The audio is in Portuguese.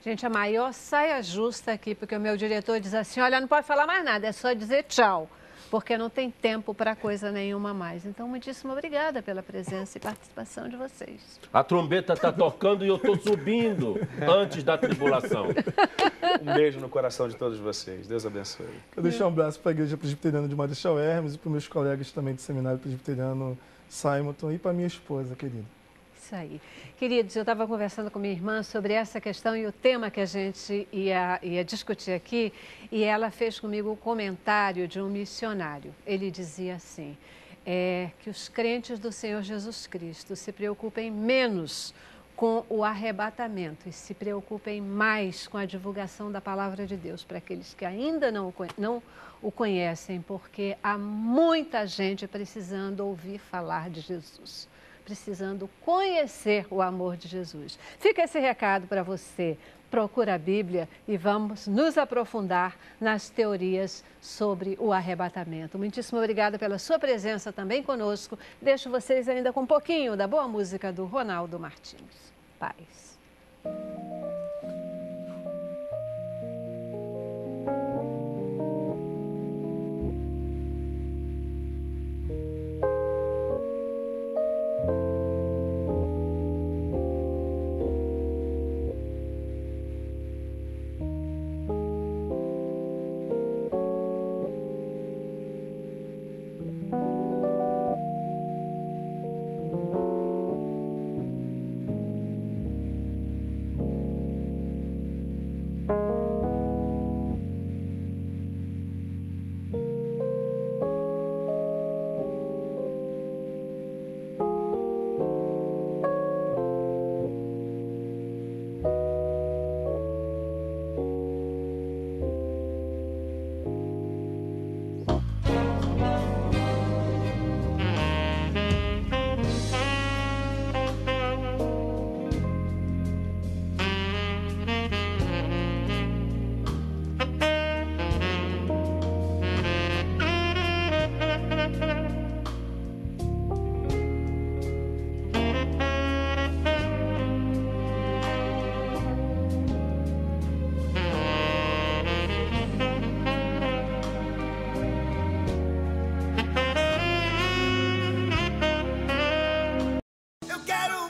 Gente, a maior saia justa aqui, porque o meu diretor diz assim, olha, não pode falar mais nada, é só dizer tchau, porque não tem tempo para coisa nenhuma mais. Então, muitíssimo obrigada pela presença e participação de vocês. A trombeta está tocando e eu estou subindo antes da tribulação. Um beijo no coração de todos vocês. Deus abençoe. Eu deixo um abraço para a Igreja Presbiteriana de Marechal Hermes e para os meus colegas também do Seminário Presbiteriano Simonton e para minha esposa, querida. Isso aí. Queridos, eu estava conversando com minha irmã sobre essa questão e o tema que a gente ia discutir aqui, e ela fez comigo um comentário de um missionário. Ele dizia assim, que os crentes do Senhor Jesus Cristo se preocupem menos com o arrebatamento e se preocupem mais com a divulgação da palavra de Deus para aqueles que ainda não o conhecem, porque há muita gente precisando ouvir falar de Jesus, precisando conhecer o amor de Jesus. Fica esse recado para você. Procura a Bíblia e vamos nos aprofundar nas teorias sobre o arrebatamento. Muitíssimo obrigada pela sua presença também conosco. Deixo vocês ainda com um pouquinho da boa música do Ronaldo Martins. Paz. Eu quero